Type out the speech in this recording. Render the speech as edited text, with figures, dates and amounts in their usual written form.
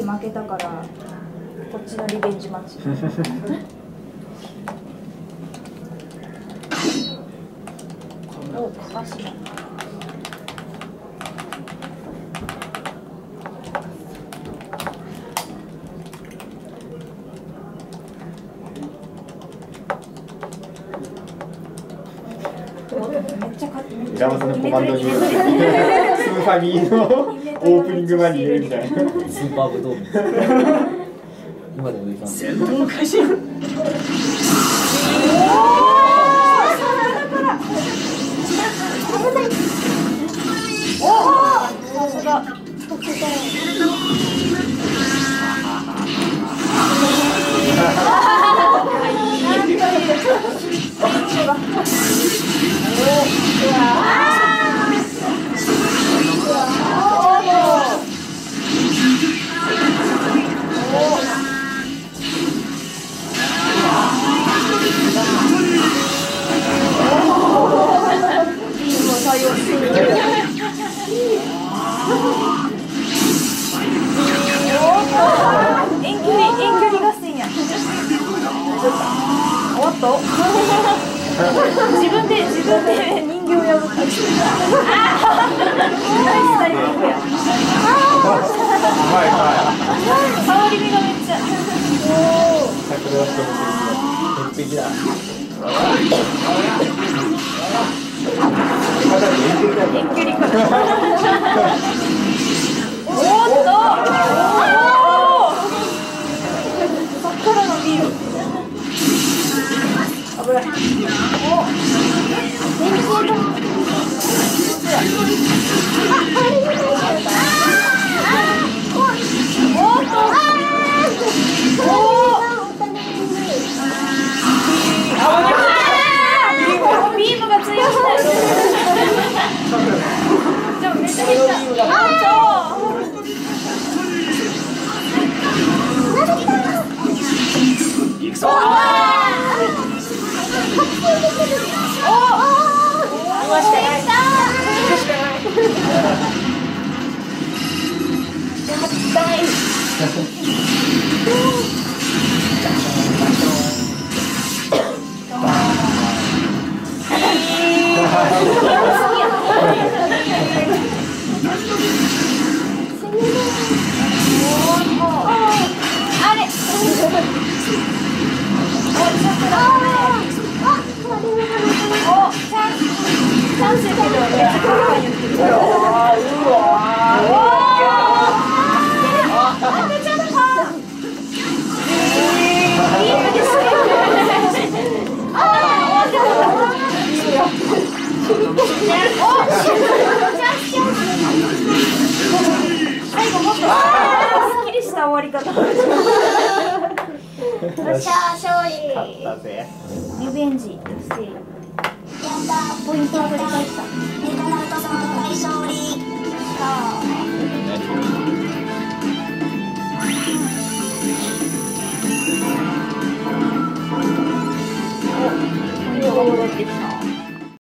負けたからこっちのリベンジマッチ。お、かかしだ。 浦和さんのコマンドにスーファミのオープニング前に入れるみたいな。 スーパーブドウみたいな。今でもいいかな。 戦闘開始。 さすが。遠距離合戦や。おっと自分で人形を破った。ナイスタイミングや。触り身がめっちゃ。 完璧だ。 遠距離からおっとそっからのビール危ない。お電気系とビームが強い。でもめっちゃ減った。 行くぞ。 今しかない。あれ。チャンスやけどめっちゃ可愛い言ってる。最後もっとすっきりした終わり方。よっしゃー勝利。 勝ったぜ。 リベンジ達成。やったー、ポイントを取り返した。